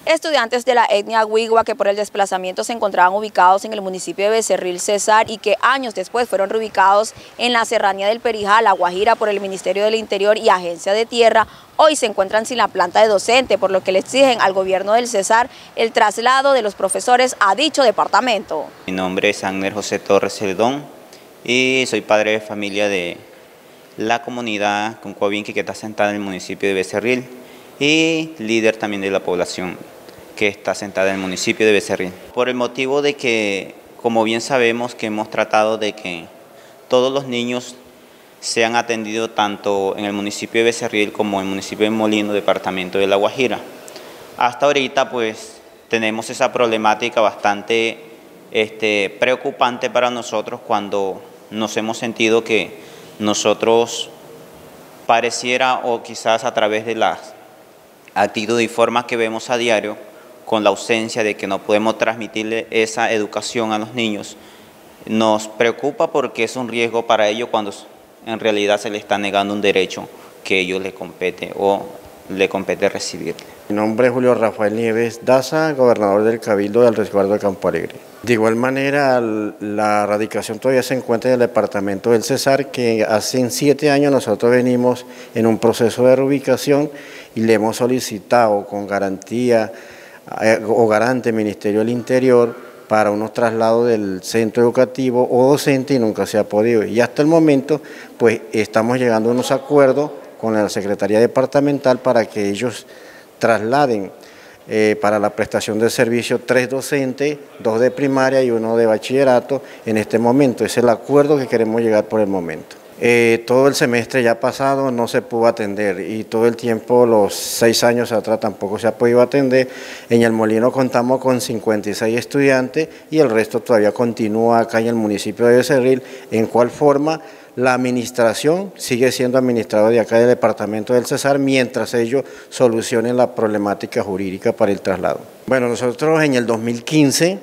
Estudiantes de la etnia Wigua que por el desplazamiento se encontraban ubicados en el municipio de Becerril, Cesar, y que años después fueron reubicados en la serranía del Perijá, La Guajira, por el Ministerio del Interior y Agencia de Tierra, hoy se encuentran sin la planta de docente, por lo que le exigen al gobierno del Cesar el traslado de los profesores a dicho departamento. Mi nombre es Agner José Torres Celedón y soy padre de familia de la comunidad Concovinqui que está asentada en el municipio de Becerril y líder también de la población que está asentada en el municipio de Becerril. Por el motivo de que, como bien sabemos, que hemos tratado de que todos los niños sean atendidos tanto en el municipio de Becerril como en el municipio de Molino, departamento de La Guajira. Hasta ahorita pues tenemos esa problemática bastante preocupante para nosotros cuando nos hemos sentido que nosotros pareciera, o quizás a través de las actitudes y formas que vemos a diario, con la ausencia de que no podemos transmitirle esa educación a los niños, nos preocupa porque es un riesgo para ellos cuando en realidad se les está negando un derecho que a ellos les compete o le compete recibir. Mi nombre es Julio Rafael Nieves Daza, gobernador del Cabildo del Resguardo de Campo Alegre. De igual manera, la radicación todavía se encuentra en el departamento del Cesar, que hace 7 años nosotros venimos en un proceso de reubicación y le hemos solicitado con garantía o garante Ministerio del Interior para unos traslados del centro educativo o docente y nunca se ha podido. Y hasta el momento pues estamos llegando a unos acuerdos con la Secretaría Departamental para que ellos trasladen para la prestación de servicio 3 docentes, 2 de primaria y 1 de bachillerato en este momento. Ese es el acuerdo que queremos llegar por el momento. Todo el semestre ya pasado no se pudo atender y todo el tiempo, los 6 años atrás tampoco se ha podido atender. En el Molino contamos con 56 estudiantes y el resto todavía continúa acá en el municipio de Becerril. ¿En cuál forma? La administración sigue siendo administrada de acá del departamento del Cesar mientras ellos solucionen la problemática jurídica para el traslado. Bueno, nosotros en el 2015,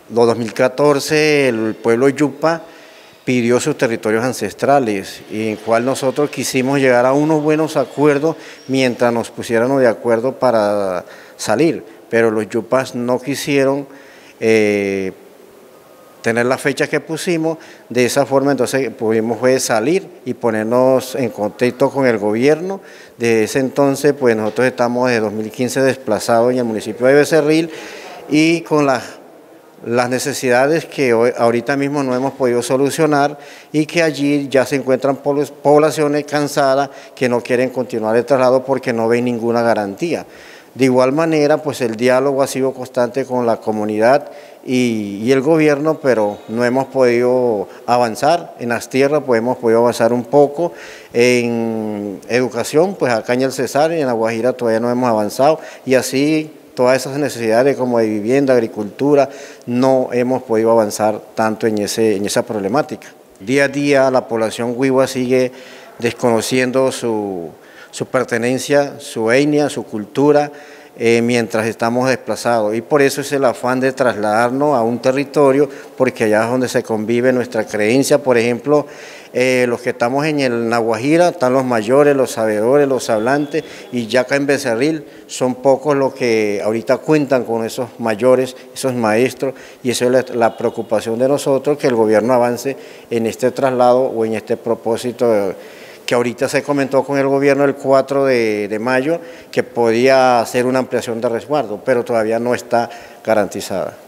2014, el pueblo Yupa pidió sus territorios ancestrales, y en cual nosotros quisimos llegar a unos buenos acuerdos mientras nos pusiéramos de acuerdo para salir, pero los yupas no quisieron tener la fecha que pusimos. De esa forma entonces pudimos salir y ponernos en contacto con el gobierno. Desde ese entonces pues nosotros estamos desde 2015 desplazados en el municipio de Becerril y con las necesidades que ahorita mismo no hemos podido solucionar y que allí ya se encuentran poblaciones cansadas que no quieren continuar el traslado porque no ven ninguna garantía. De igual manera, pues el diálogo ha sido constante con la comunidad y el gobierno, pero no hemos podido avanzar. En las tierras pues hemos podido avanzar un poco, en educación pues acá en el Cesar y en La Guajira todavía no hemos avanzado y así todas esas necesidades como de vivienda, agricultura, no hemos podido avanzar tanto en esa problemática. Día a día la población Wigua sigue desconociendo su pertenencia, su etnia, su cultura, mientras estamos desplazados. Y por eso es el afán de trasladarnos a un territorio, porque allá es donde se convive nuestra creencia. Por ejemplo, los que estamos en La Guajira, están los mayores, los sabedores, los hablantes, y ya acá en Becerril son pocos los que ahorita cuentan con esos mayores, esos maestros, y eso es la preocupación de nosotros, que el gobierno avance en este traslado o en este propósito que ahorita se comentó con el gobierno el 4 de mayo, que podía hacer una ampliación de resguardo, pero todavía no está garantizada.